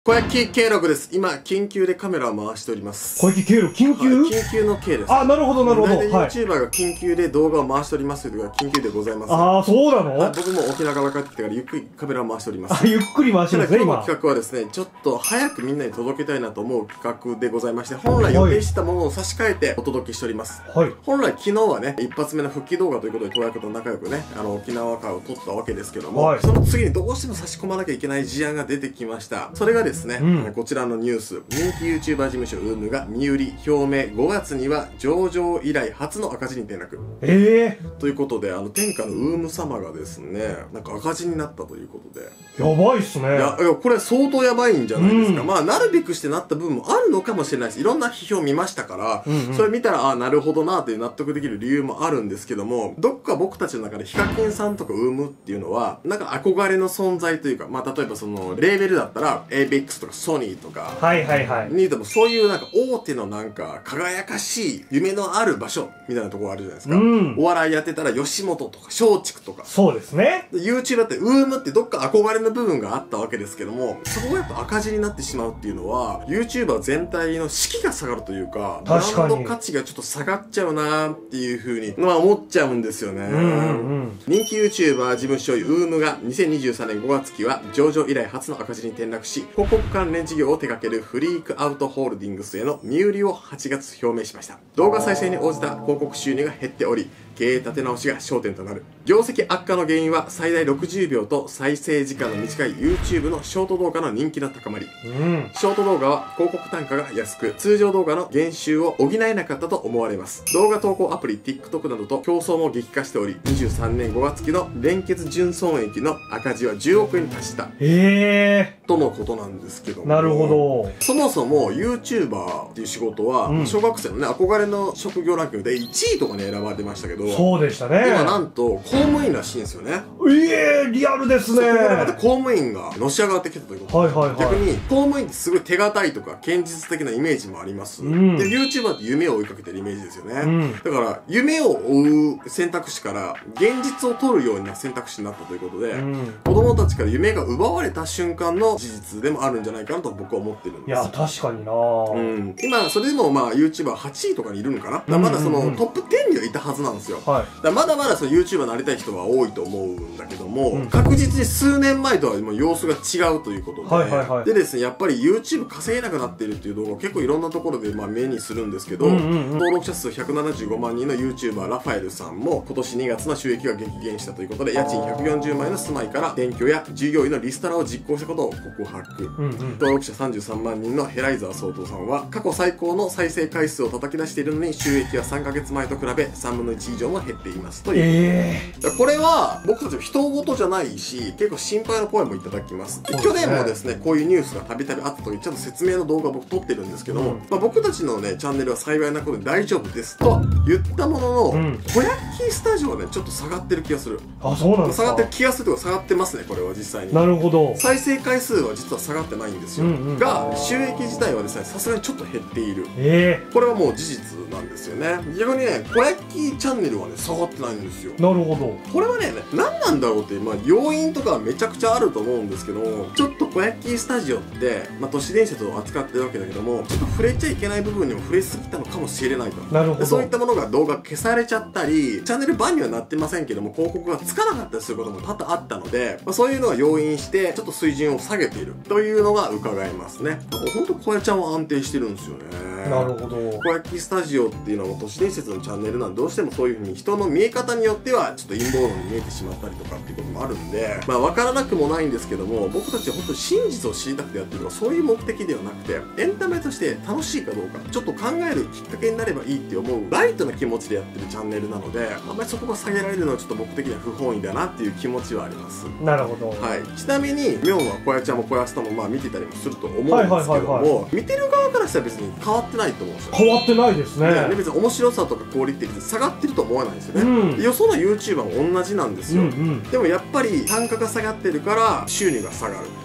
小焼経録です。今、緊急でカメラを回しております。 小焼経録緊急、 緊急の経です。 あ、なるほど、なるほど。 大体 YouTuber が緊急で動画を回しておりますというのが緊急でございます。 ああ、そうなの？ 僕も沖縄から帰ってきてからゆっくりカメラを回しております。 ゆっくり回してるんですね、今。 今日の企画はですね、ちょっと早くみんなに届けたいなと思う企画でございまして、本来予定してたものを差し替えてお届けしております。 はい。 本来昨日はね、一発目の復帰動画ということで、東役と仲良くね、沖縄からを撮ったわけですけども、 はい、 その次にどうしても差し込まなきゃいけない事案が出てきました。それがですね、こちらのニュース、人気 YouTuber 事務所 UUUM が身売り表明、5月には上場以来初の赤字に転落。ということで、天下の UUUM 様がですね、なんか赤字になったということで。 やばいっすね。 いや、これ相当やばいんじゃないですか。まあ、なるべくしてなった部分もあるのかもしれないです。いろんな批評を見ましたから、それ見たら、あ、なるほどなという納得できる理由もあるんですけども、どっか僕たちの中でヒカキンさんとか UUUM っていうのは、なんか憧れの存在というか、まあ、例えばその、レーベルだったら、ABEX とかソニーとか、にでもそういうなんか大手のなんか輝かしい夢のある場所みたいなところあるじゃないですか。お笑いやってたら吉本とか松竹とか。 そうですね。 YouTube だって UUUM ってどっか憧れの部分があったわけですけども、そこがやっぱ赤字になってしまうっていうのは、YouTuber 全体の士気が下がるというか、ブランド価値がちょっと下がっちゃうなーっていう風に、まあ思っちゃうんですよね。人気 YouTuber 事務所 UUUM が2023年5月期は上場以来初の赤字に転落し、広告関連事業を手掛けるフリークアウトホールディングスへの身売りを8月表明しました。動画再生に応じた広告収入が減っており、経営立て直しが焦点となる。業績悪化の原因は最大60秒と再生時間の短い YouTube のショート動画の人気の高まり。ショート動画は広告単価が安く、通常動画の減収を補えなかったと思われます。動画投稿アプリ TikTok などと競争も激化しており、23年5月期の連結純損益の赤字は10億円に達した。とのことなんですけども。 なるほど。 そもそも YouTuber っていう仕事は、小学生のね、憧れの職業ランキングで1位とかに選ばれてましたけど、 そうでしたね。 今なんと公務員らしいんですよね。 リアルですね。 そこからまた公務員がのし上がってきたということで、逆に公務員ってすごい手堅いとか堅実的なイメージもあります。で、YouTuber って夢を追いかけてるイメージですよね。だから夢を追う選択肢から現実を取るような選択肢になったということで、子供たちから夢が奪われた瞬間の事実でもあるんじゃないかなと僕は思ってるんです。 いや、確かにな今、それでもまあ YouTuber 8位とかにいるのかな。まだそのトップ10にはいたはずなんですよ。だまだまだその YouTuber になりたい人は多いと思うんだけども、確実に数年前とはもう様子が違うということで、でですね、やっぱり YouTube 稼げなくなっているっていう動画を結構いろんなところでまあ目にするんですけど、登録者数175万人の YouTuber ラファエルさんも今年2月の収益が激減したということで、家賃140万円の住まいから転居や従業員のリストラを実行したことを告白。登録者33万人のヘライザー総統さんは過去最高の再生回数を叩き出しているのに収益は3ヶ月前と比べ3分の1以上も減っていますということで、これは僕たちも人事じゃないし、結構心配の声もいただきます。去年もですね、こういうニュースがたびたびあった時にちゃんと説明の動画を僕撮ってるんですけども、僕たちのねチャンネルは幸いなことで大丈夫ですと言ったものの、小焼スタジオはねちょっと下がってる気がする。 あ、そうなんですか。 下がってる気がするとか下がってますね、これは実際に。 なるほど。再生回数は実は下がってないんですよ。が収益自体はですね、さすがにちょっと減っている。これはもう事実なんですよね。逆にね、小焼チャンネルはね下がってないんですよ。 なるほど。 これはね、何なんだろうって、まあ要因とかはめちゃくちゃあると思うんですけども、ちょっと小焼スタジオって、まあ都市伝説を扱ってるわけだけども、ちょっと触れちゃいけない部分にも触れすぎたのかもしれないと。なるほど。そういったものが動画消されちゃったり、チャンネルバンにはなってませんけども、広告がつかなかったりすることも多々あったので、まあ、そういうのが要因してちょっと水準を下げているというのが伺えますね。ほんと小焼ちゃんは安定してるんですよね。なるほど。小焼スタジオっていうのは都市伝説のチャンネルなんで、どうしてもそういう風に人の見え方によってはちょっと陰謀論に見えてしまったりとかっていうこともあるんで、まあ分からなくもないんですけども、僕たちは本当に真実を知りたくてやってるのはそういう目的ではなくて、エンタメとして楽しいかどうかちょっと考えるきっかけになればいいって思うライトな気持ちでやってるチャンネルなので、あんまりそこが下げられるのはちょっと僕的には不本意だなっていう気持ちはあります。なるほど。はい。ちなみにミョンは小屋ちゃんも小屋スタもまあ見てたりもすると思うんですけども、見てる側からしたら別に変わってないと思うんですよ。変わってないですね。別に面白さとかクオリティって下がってると思わないんですよね。よその YouTuber も同じなんですよ。でもやっぱり単価が下がってるから収入が下がる。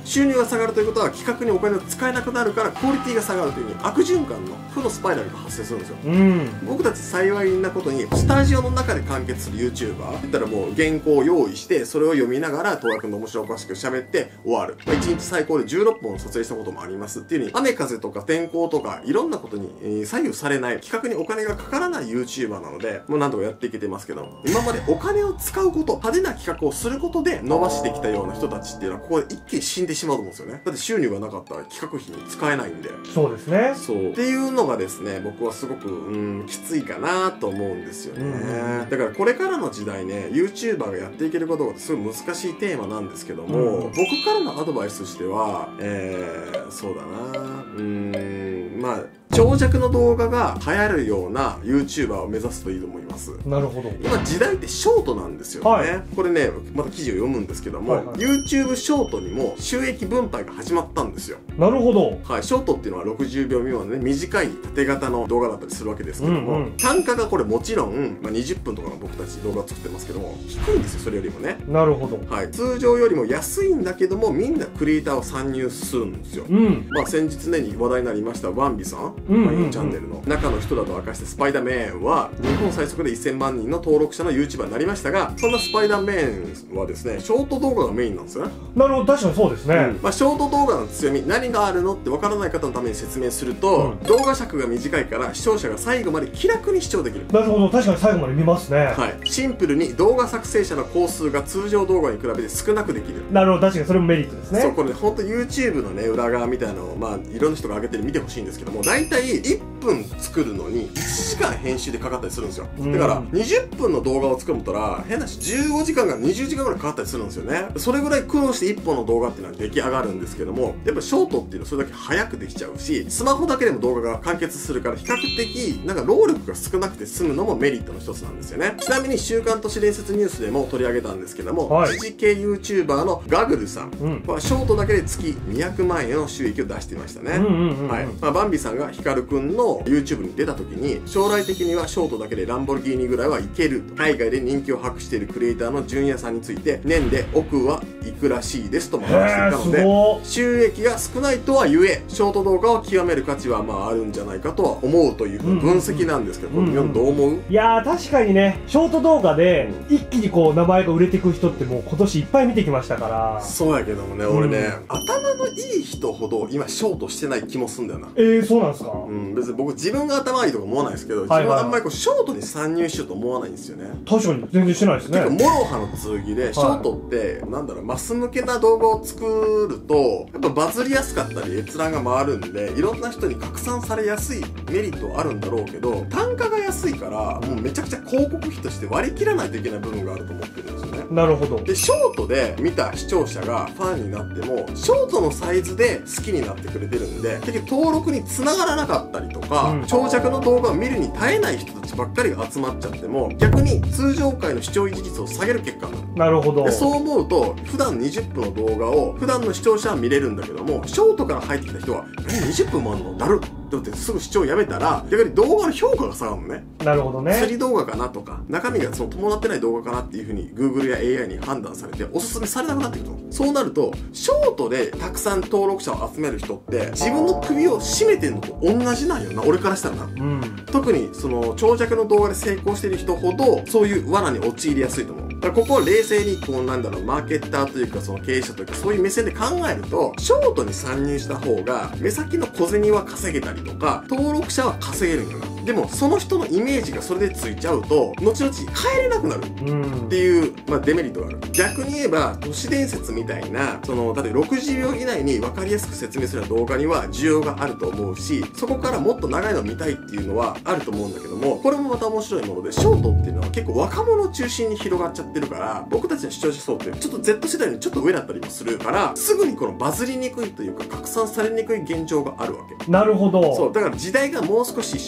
収入が下がるということは企画にお金を使えなくなるからクオリティが下がるという風に悪循環の負のスパイラルが発生するんですよ。僕たち幸いなことにスタジオの中で完結する YouTuber 言ったらもう原稿を用意してそれを読みながら東亜君の面白おかしく喋って終わる、1日最高で16本撮影したこともありますっていう風に雨風とか天候とかいろんなことに左右されない企画にお金がかからない YouTuber なのでもうなんとかやっていけてますけど、今までお金を使うこと派手な企画をすることで伸ばしてきたような人たちっていうのはここで一気に死んでしまうと思うんですよね。だって収入がなかったら企画費に使えないんで。 そうですね。 そうっていうのがですね、僕はすごくきついかなと思うんですよね。だからこれからの時代ね YouTuber がやっていけることがすごい難しいテーマなんですけども、僕からのアドバイスとしてはそうだな、まあ長尺の動画が流行るような YouTuber を目指すといいと思います。 なるほど。 今時代ってショートなんですよね、はい、これねまた記事を読むんですけども、YouTube ショートにも収益分配が始まったんですよ。 なるほど。 はい、ショートっていうのは60秒未満のね短い縦型の動画だったりするわけですけども、単価がこれもちろん、20分とかの僕たち動画を作ってますけども低いんですよ、それよりもね。なるほど。はい、通常よりも安いんだけどもみんなクリエイターを参入するんですよ。まあ先日ねに話題になりましたワンビさん、チャンネルの中の人だと明かしてスパイダーメンは日本最速で1000万人の登録者の YouTuber になりましたが、そんなスパイダーメンはですねショート動画がメインなんですよね。なるほど、確かにそうですね。まあショート動画の強み何があるのって分からない方のために説明すると、動画尺が短いから視聴者が最後まで気楽に視聴できる。なるほど、確かに最後まで見ますね。はい、シンプルに動画作成者の工数が通常動画に比べて少なくできる。なるほど、確かにそれもメリットですね。そう、これね本当 YouTube のね裏側みたいなのをまあいろんな人が上げてる見てほしいんですけども、大体1分作るのに1時間編集でかかったりするんですよ。だから20分の動画を作るんだったら変なし15時間から20時間ぐらいかかったりするんですよね。それぐらい苦労して1本の動画っていうのは出来上がるんですけども、やっぱショートっていうのはそれだけ早くできちゃうし、スマホだけでも動画が完結するから比較的なんか労力が少なくて済むのもメリットの一つなんですよね。ちなみに週刊都市伝説ニュースでも取り上げたんですけども、時事系 YouTuber のガグルさんはショートだけで月200万円の収益を出していましたね。はい、まあ、バンビさんがヒカルくんの YouTube に出た時に将来的にはショートだけでランボルギーニぐらいはいけると海外で人気を博しているクリエイターの純也さんについて年で億はいくらしいですとも話していたので、収益が少ないとはゆえショート動画を極める価値はまああるんじゃないかとは思うという分析なんですけど、これどう思う？いやー確かにね、ショート動画で一気にこう名前が売れていく人ってもう今年いっぱい見てきましたから。そうやけどもね、俺ね、頭のいい人ほど今ショートしてない気もすんだよな。そうなんですか？別に僕自分が頭いいとか思わないですけど、自分はあんまりこうショートに参入しようと思わないんですよね。確かに全然してないですね。てかモロハの剣でショートってなんだろう、マス向けな動画を作るとやっぱバズりやすかったり閲覧が回るんでいろんな人に拡散されやすいメリットはあるんだろうけど、単価が安いからもうめちゃくちゃ広告費として割り切らないといけない部分があると思ってるんですよね。なるほど。でショートで見た視聴者がファンになってもショートのサイズで好きになってくれてるんで、結局登録に繋がらなかったりとか、長尺の動画を見るに耐えない人たちばっかりが集まっちゃっても逆に通常回の視聴維持率を下げる結果になる。なるほど。でそう思うと普段20分の動画を普段の視聴者は見れるんだけども、ショートから入ってきた人は20分もあるのだるってってすぐ視聴やめたら逆に動画の評価が下がるのね。なるほどね。釣り動画かなとか中身がその伴ってない動画かなっていう風に Google や AI に判断されておすすめされなくなってくるの。そうなるとショートでたくさん登録者を集める人って自分の首を絞めてんのと同じなんよな、俺からしたらな。特にその長尺の動画で成功してる人ほどそういう罠に陥りやすいと思う。だからここを冷静にこうなんだろう、マーケッターというかその経営者というかそういう目線で考えるとショートに参入した方が目先の小銭は稼げたりとか登録者は稼げるんよな。でもその人のイメージがそれでついちゃうと後々帰れなくなるっていう、デメリットがある。逆に言えば都市伝説みたいなその例えば60秒以内に分かりやすく説明する動画には需要があると思うし、そこからもっと長いの見たいっていうのはあると思うんだけども、これもまた面白いものでショートっていうのは結構若者中心に広がっちゃってるから僕たちの視聴者層ってちょっと Z 世代にちょっと上だったりもするからすぐにこのバズりにくいというか拡散されにくい現状があるわけ。なるほど。そうだから時代がもう少しショートという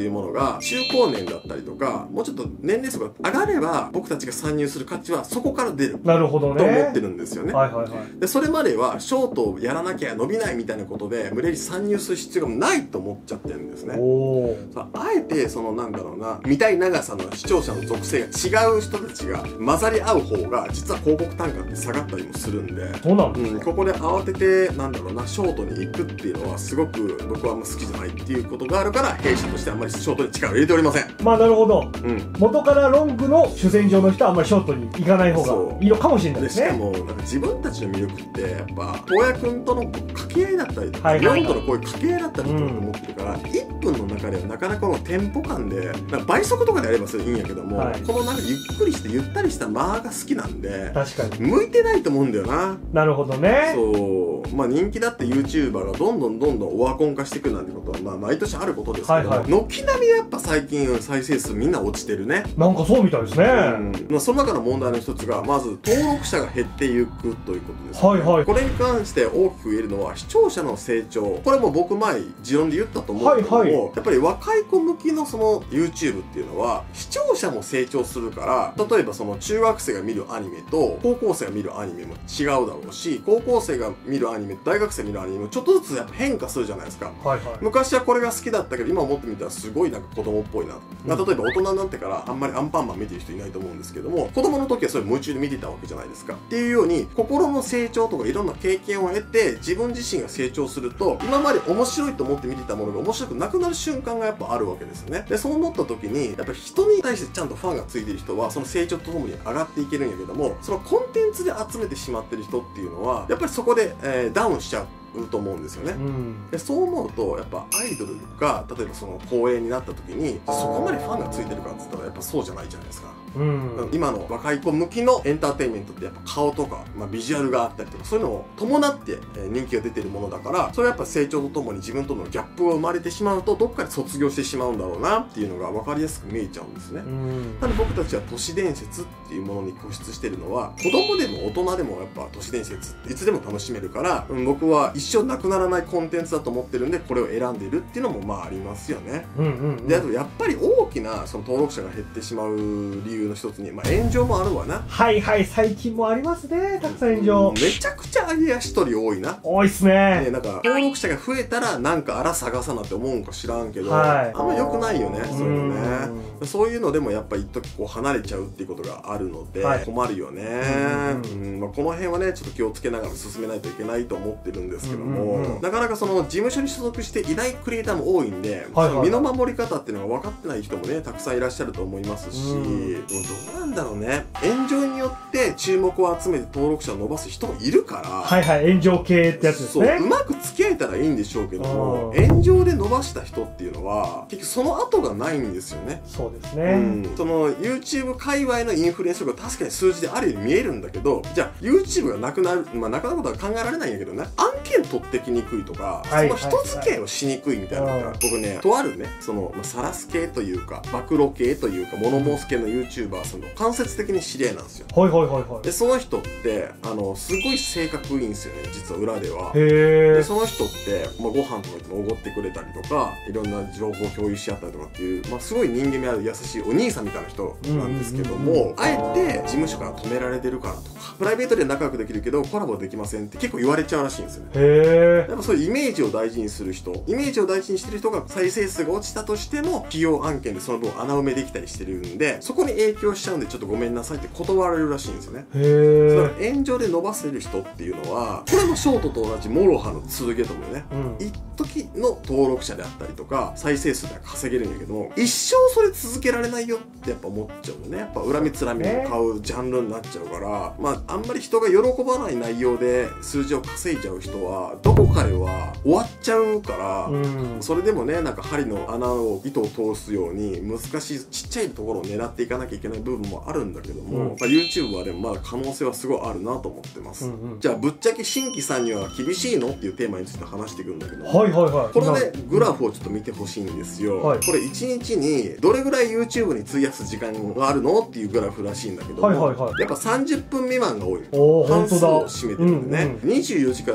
いうものが中高年だったりとか、もうちょっと年齢層が上がれば僕たちが参入する価値はそこから出る。 なるほどね。 と思ってるんですよね。 はいはいはい。 で、それまではショートをやらなきゃ伸びないみたいなことで無理やり参入する必要がないと思っちゃってるんですね。あえてそのなんだろうな、見たい長さの視聴者の属性が違う人たちが混ざり合う方が実は広告単価って下がったりもするんで、 そうなんですか。 ここで慌ててなんだろうな、ショートに行くっていうのはすごく僕はあんま好きじゃないっていうことがあるから、弊社としてあんまりショートに力を入れておりません。 まあなるほど、元からロングの主戦場の人はあんまりショートに行かない方がいいのかもしれないですね。 しかもなんか自分たちの魅力ってやっぱ東野君との掛け合いだったりとか、ロンとのこういう掛け合いだったりとかと思ってるから、1分の中ではなかなかこのテンポ感で倍速とかでやればそれいいんやけども、このなんかゆっくりしてゆったりした間が好きなんで、確かに向いてないと思うんだよな。 なるほどね。 そう、まあ人気だって YouTuber がどんどんオワコン化していくなんてことはまあ毎年あることですけど、軒並みやっぱ最近再生数みんな落ちてるね。 なんかそうみたいですね。 まあその中の問題の一つがまず登録者が減っていくということです、ね。これに関して大きく言えるのは視聴者の成長。これも僕前持論で言ったと思うんですけども、やっぱり若い子向きのその YouTube っていうのは視聴者も成長するから、例えばその中学生が見るアニメと高校生が見るアニメも違うだろうし、高校生が見るアニメと大学生が見るアニメもちょっとずつやっぱ変化するじゃないですか。昔はこれが好きだったけど今思ってみたらすごいなんか子供っぽいな。まあ例えば大人になってからあんまりアンパンマン見てる人いないと思うんですけども、子供の時はそれ夢中で見てたわけじゃないですか。っていうように心の成長とかいろんな経験を得て自分自身が成長すると、今まで面白いと思って見てたものが面白くなくなる瞬間がやっぱあるわけですよね。でそう思った時にやっぱり人に対してちゃんとファンがついてる人はその成長とともに上がっていけるんやけども、そのコンテンツで集めてしまってる人っていうのはやっぱりそこで、ダウンしちゃうと思うんですよね。でそう思うとやっぱアイドルが例えばその公演になった時にそこまでファンがついてるかっつったらやっぱそうじゃないじゃないですか。今の若い子向きのエンターテインメントってやっぱ顔とか、ビジュアルがあったりとかそういうのを伴って人気が出てるものだから、それはやっぱ成長とともに自分とのギャップが生まれてしまうとどっかで卒業してしまうんだろうなっていうのが分かりやすく見えちゃうんですね。なので僕たちは都市伝説っていうものに固執してるのは、子供でも大人でもやっぱ都市伝説っていつでも楽しめるから、僕は一生なくならないコンテンツだと思ってるんでこれを選んでいるっていうのもまあありますよね。であとやっぱり大きなその登録者が減ってしまう理由の一つに、炎上もあるわな。 最近もありますね、たくさん炎上。 めちゃくちゃ上げ足取り多いな。 多いっすね。 なんか登録者が増えたらなんかあら探さなって思うんか知らんけど、あんま良くないよね、そういうのね。そういうのでもやっぱ一時こう離れちゃうっていうことがあるので困るよね。この辺はねちょっと気をつけながら進めないといけないと思ってるんですけども、なかなかその事務所に所属していないクリエイターも多いんで、身の守り方っていうのが分かってない人もねたくさんいらっしゃると思いますし、どうなんだろうね。炎上によって注目を集めて登録者を伸ばす人もいるから、 炎上系ってやつですね。 そううまく付き合えたらいいんでしょうけども、炎上で伸ばした人っていうのは結局その後がないんですよね。 そうですね。 その YouTube 界隈のインフルエンスが確かに数字であるように見えるんだけど、じゃあ YouTube がなくなる、なかなかことは考えられないんやけどね、案件取ってきにくいとか、その人付き合いをしにくいみたいなのが、僕ねとあるねそのさらす系というか暴露系というか物申す系の YouTuber さんの間接的に知り合いなんですよ。でその人ってすごい性格いいんですよね、実は裏では。でその人って、ご飯とかでもおごってくれたりとか、いろんな情報を共有し合ったりとかっていう、すごい人間味ある優しいお兄さんみたいな人なんですけども、あえて事務所から止められてるからとか、プライベートで仲良くできるけどコラボできませんって結構言われちゃうらしいんですよね。やっぱそういうイメージを大事にする人、イメージを大事にしてる人が再生数が落ちたとしても企業案件でその分穴埋めできたりしてるんで、そこに影響しちゃうんでちょっとごめんなさいって断られるらしいんですよね。だから炎上で伸ばせる人っていうのはこれもショートと同じモロハの続けと思うね。一時の登録者であったりとか再生数では稼げるんやけども、一生それ続けられないよってやっぱ思っちゃうのね。やっぱ恨みつらみを買うジャンルになっちゃうから、あんまり人が喜ばない内容で数字を稼いじゃう人はどこかでは終わっちゃうから、それでもねなんか針の穴を糸を通すように難しいちっちゃいところを狙っていかなきゃいけない部分もあるんだけども、YouTube はでもまだ可能性はすごいあるなと思ってます。じゃあぶっちゃけ新規さんには厳しいのっていうテーマについて話していくんだけど、これねグラフをちょっと見てほしいんですよ。これ1日にどれぐらい YouTube に費やす時間があるのっていうグラフらしいんだけども、やっぱ30分未満が多い。半数を占めてるんでね、24時間のうち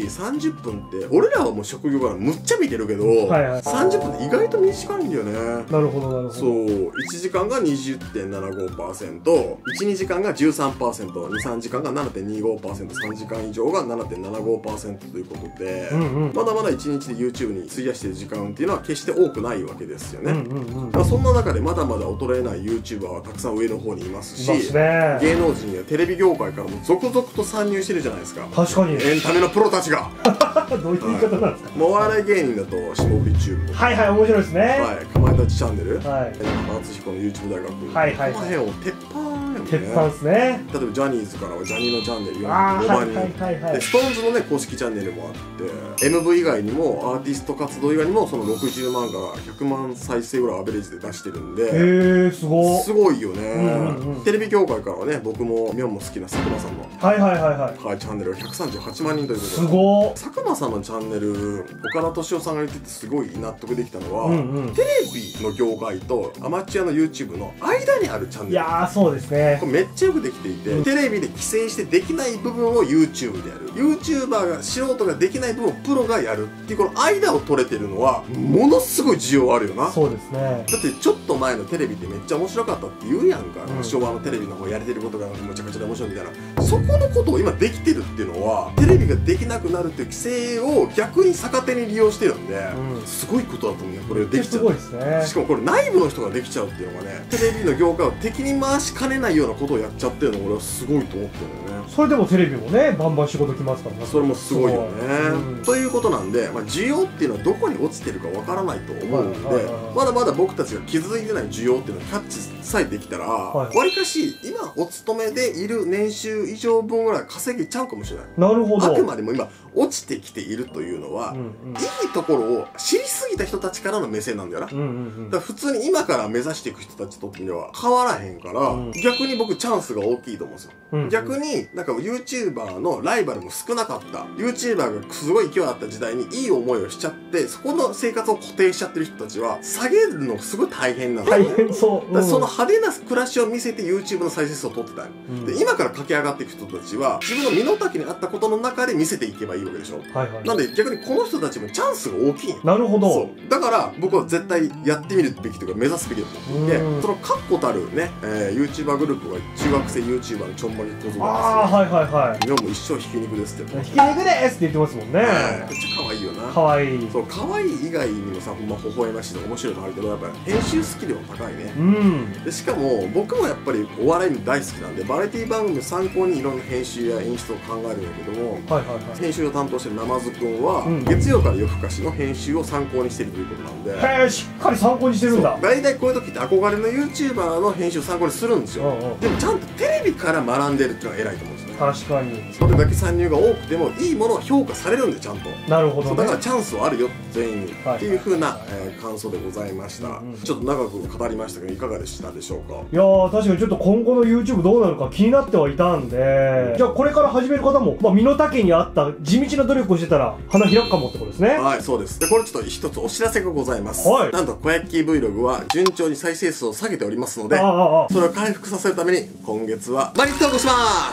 30分って俺らはもう職業からむっちゃ見てるけど、30分って意外と短いんだよね。 なるほどなるほど。 そう1時間が 20.75%、12時間が 13%、23時間が 7.25%、3時間以上が 7.75% ということで、まだまだ1日で YouTube に費やしている時間っていうのは決して多くないわけですよね。そんな中でまだまだ衰えない YouTuber はたくさん上の方にいますし、芸能人やテレビ業界からも続々と参入してるじゃないですか。 確かにエンタメのプロたちがどういう言い方なんですか。 お笑い芸人だと霜降りチューブとか、 はいはい、面白いですね。 はい、かまいたちチャンネル、 はい、 敦彦の YouTube 大学、この辺を鉄板やもんね。 鉄板ですね。 例えばジャニーズからはジャニーのチャンネル45万人で、ストーンズのね公式チャンネルもあって、 MV 以外にもアーティスト活動以外にもその60万から100万再生ぐらいアベレージで出してるんで、 すごいよね。テレビ業界からはね、僕もミョンも好きな佐久間さんのチャンネルが138万人ということで、 すご佐久間さんのチャンネル、岡田敏夫さんが言っててすごい納得できたのは、テレビの業界とアマチュアの YouTube の間にあるチャンネル。 いやー、そうですね。 これめっちゃよくできていて、テレビで規制してできない部分を YouTube でやる、 YouTuber が素人ができない部分をプロがやるっていうこの間を取れてるのはものすごい需要あるよな。 そうですね。 だってちょっと前のテレビってめっちゃ面白かったって言うやんか、昭和のテレビの方やれてることがむちゃくちゃ面白いみたいな、そこのことを今できてるっていうのは、テレビができなくなるっていう規制を逆に逆手に利用してるんで、すごいことだと思うね。これできちゃう。 すごいですね。 しかもこれ内部の人ができちゃうっていうのがね、テレビの業界を敵に回しかねないようなことをやっちゃってるのが俺はすごいと思ってるんだよね。 それでもテレビもね、バンバン仕事来ますからね。 それもすごいよね。ということなんで、需要っていうのはどこに落ちてるかわからないと思うんで、まだまだ僕たちが気づいてない需要っていうのをキャッチさえできたら、わりかし今お勤めでいる年収以上分ぐらい稼げちゃうかもしれない。 なるほど。 あくまでも今落ちてきているというのは、いいところを知りすぎた人たちからの目線なんだよな。だから普通に今から目指していく人たちとっては変わらへんから、逆に僕チャンスが大きいと思うんですよ。逆になんか YouTuber のライバルも少なかった YouTuber がすごい勢いあった時代にいい思いをしちゃって、そこの生活を固定しちゃってる人たちは下げるのすごい大変なんだよね。 大変そう。 その派手な暮らしを見せて YouTube の再生数を取ってたよ。で今から駆け上がっていく人たちは自分の身の丈に合ったことの中で見せていけばいいわけでしょ。なんで逆にこの人たちもチャンスが大きい。 なるほど。 そうだから僕は絶対やってみるべきというか目指すべきだと思っていて、その確固たるね、YouTuber グループが中学生 YouTuber のちょんまげ小僧です。日本も一生ひき肉ですってひき肉ですって言ってますもんね。 めっちゃ可愛いよな。 可愛い。 そう可愛い以外にもさ、ほんま微笑ましいの面白いのあるけど、やっぱり編集スキルも高いね。でしかも僕もやっぱりお笑い大好きなんで、バラエティ番組を参考にいろんな編集や演出を考えるんだけども、編集を担当してるナマズくんは、月曜から夜更かしの編集を参考にしてるということなんで、 へえ、しっかり参考にしてるんだ。 大体こういう時って憧れの YouTuber の編集を参考にするんですよ。でもちゃんとテレビから学んでるっていうのが偉いと思うんですよね。 確かに。 それだけ参入が多くてもいいものは評価されるんで、ちゃんと。 なるほどね。 だからチャンスはあるよ全員にっていう風な感想でございました。ちょっと長く語りましたけどいかがでしたでしょうか。 いやー、確かにちょっと今後の YouTube どうなるか気になってはいたんで、じゃあこれから始める方も、身の丈に合った地道な努力をしてたら花開くかもってことですね。 はい、そうです。でこれちょっと一つお知らせがございます。なんと小焼き Vlog は順調に再生数を下げておりますので、それを回復させるために今月は毎日投稿します。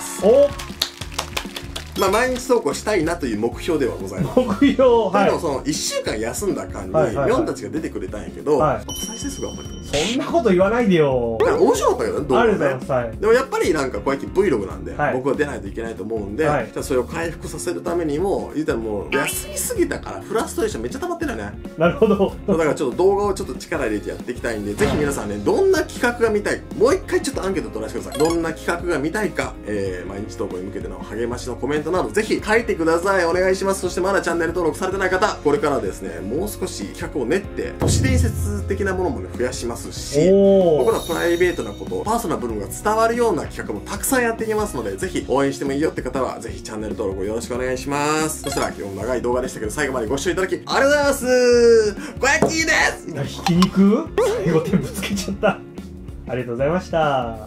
毎日投稿したいなという目標ではございます。 目標、はい。 でもその1週間休んだ間にミョンたちが出てくれたんやけど、再生数があんまりそんなこと言わないでよ。 面白かったけどね、動画ね。でもやっぱりなんかこうやって Vlog なんで、僕は出ないといけないと思うんで、それを回復させるためにも、言ったらもう休みすぎたからフラストレーションめっちゃ溜まってるよね。 なるほど。 だからちょっと動画をちょっと力入れてやっていきたいんで、ぜひ皆さんね、どんな企画が見たい、もう一回ちょっとアンケート取らせてください。どんな企画が見たいか、毎日投稿に向けての励ましのコメントなどぜひ書いてください。お願いします。そしてまだチャンネル登録されてない方、これからですね、もう少し企画を練って都市伝説的なものもね増やしますし、僕らプライベートなこと、パーソナルな部分が伝わるような企画もたくさんやっていきますので、ぜひ応援してもいいよって方はぜひチャンネル登録をよろしくお願いします。そしたら今日も長い動画でしたけど最後までご視聴いただきありがとうございます。小焼きです。 ひき肉最後手ぶつけちゃった。ありがとうございました。